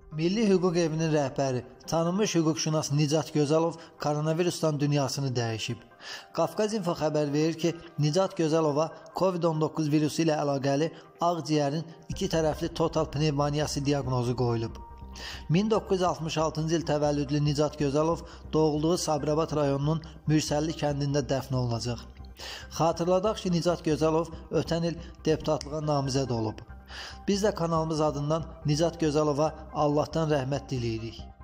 Milli Hüquq Evinin rəhbəri, tanınmış hüquqşünas Nicat Gözəlov koronavirusdan dünyasını dəyişib. Qafqaz İnfo xəbər verir ki, Nicat Gözəlova COVID-19 virusu ilə əlaqəli ağciyərin 2 tərəfli total pnevmoniyası diaqnozu qoyulub. 1966-cı il təvəllüdlü Nicat Gözəlov doğulduğu Sabirabad rayonunun Mürsəlli kəndində dəfn olunacaq. Xatırladaq ki, Nicat Gözəlov ötən il deputatlığa namizəd olub. Biz də kanalımız adından Nicat Gözəlova Allahdan rəhmət diləyirik.